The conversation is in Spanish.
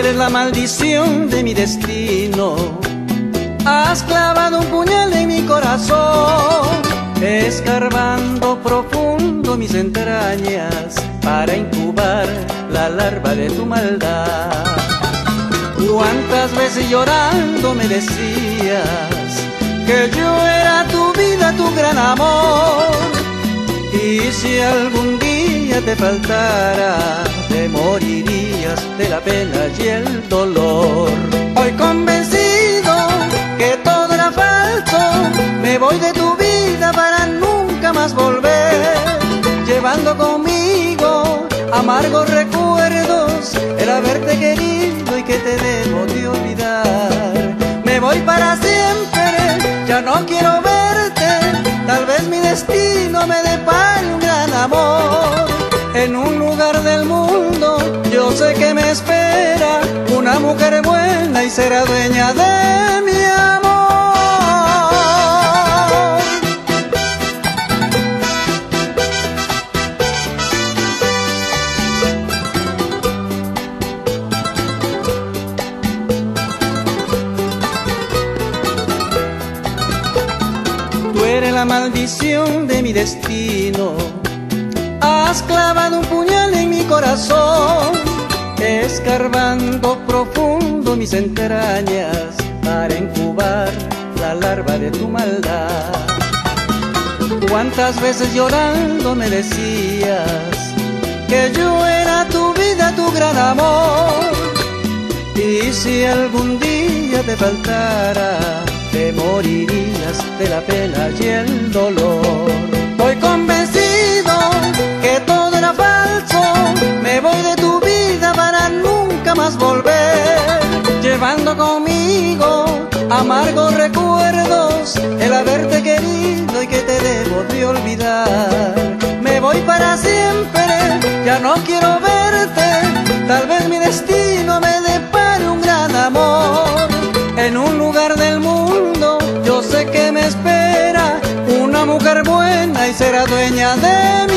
eres la maldición de mi destino. Has clavado un puñal en mi corazón, escarbando profundo mis entrañas para incubar la larva de tu maldad. Cuántas veces llorando me decías que yo era tu vida, tu gran amor, y si algún día te faltara, te morirías de la pena y el dolor. Hoy convencido que todo era falso, me voy de tu vida para nunca más volver, llevando conmigo amargos recuerdos, el haberte querido y que te debo de olvidar. Me voy para siempre, ya no quiero verte, tal vez mi destino me depare un gran amor. En un lugar del mundo yo sé que me espera una mujer buena y será dueña de mi amor. Tú eres la maldición de mi destino. Has clavado un puñal en mi corazón, escarbando profundo mis entrañas para incubar la larva de tu maldad. Cuántas veces llorando me decías que yo era tu vida, tu gran amor, y si algún día te faltara, te morirías de la pena y el dolor. Voy convencido que todo era falso, me voy de tu vida para nunca más volver, llevando conmigo amargos recuerdos, el haberte querido y que te debo de olvidar. Me voy para siempre, ya no quiero verte, tal vez mi destino me depare un gran amor. En un lugar del mundo yo sé que me espera una mujer buena y será dueña de mí.